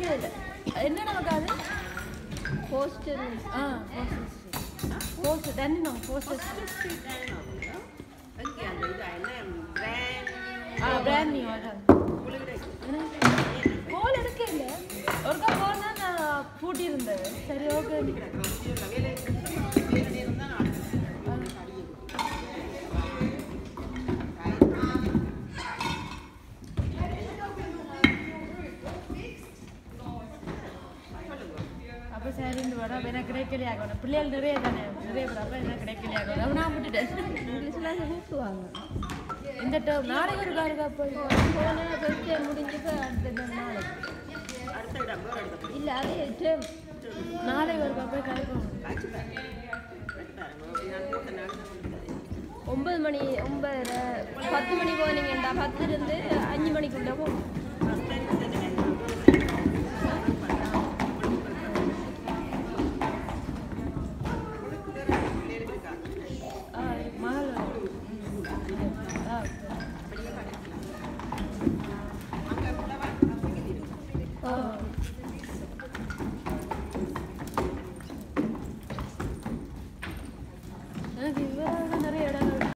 இல்லை என்ன நமக்கு அது போஸ்டர் போஸ்டர் தண்ணி போஸ்டர் பிராண்ட் நியூ கோல் எடுக்க இல்லை ஒருக்கா கோல் தான் நான் பூட்டி இருந்தது சரி ஓகே அப்போ சரின்னு வர எனக்கு கிடைக்கலையே ஆகணும் பிள்ளைகள் நிறைய தானே நிறைய அப்போ எனக்கு கிடைக்கலையே ஆகணும் நான் விட்டுட்டேன் இங்கிலீஷ்லாம் கூப்பிடுவாங்க இந்த டேர்ம் நாளைக்கு இருக்கா இருக்கா போய் போனால் ஃபஸ்ட் முடிஞ்சுட்டு அடுத்த நாளைக்கு இல்லை அதே டேர்ம் நாளைக்கு இருக்கா போய் கிடைக்கும் 9 மணி 9 10 மணி போனீங்கண்டா 10 இருந்து 5 மணிக்குள்ளே போகும்